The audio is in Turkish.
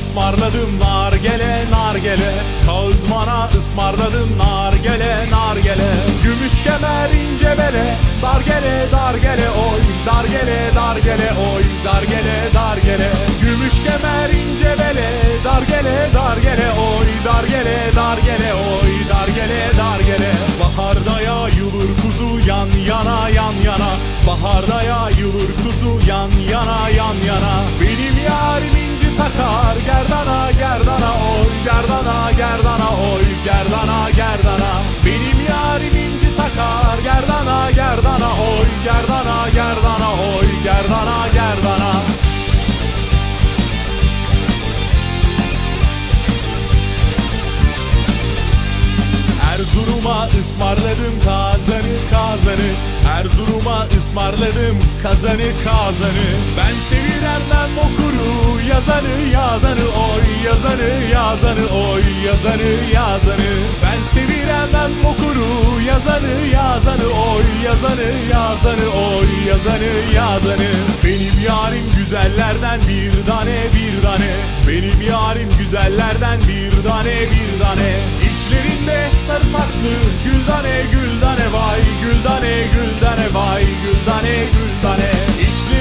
ısmarladım nargele nargele. Kağızmana ısmarladım nargele nargele. Gümüş kemer ince bele, dargele dargele oy, dargele dargele oy, dargele dargele. Gümüş kemer ince bele, dargele dargele oy, dargele dargele oy, dargele dargele. Baharda yayılır kuzu yan yana yan yana. Baharda yayılır kuzu yan yana yan yana. Benim yarim inci takar gerdana gerdana oy, gerdana gerdana oy, gerdana gerdana. Benim yarim inci takar gerdana gerdana oy, gerdana gerdana oy, gerdana gerdana. Erzurum'a ısmarladım kazanı kazanı. Erzurum'a ısmarladım kazanı kazanı. Ben seviremden okuru yazanı yazanı oy, yazanı yazanı oy, yazanı yazanı. Ben seviremden okuru yazanı yazanı oy, yazanı yazanı oy, yazanı yazanı. Benim yarim güzellerden bir tane bir tane. Benim yarim güzellerden bir tane bir tane. İçlerinde sarı saçlı güldane güldane vay, güldane güldane vay, güldane güldane. İçlerinde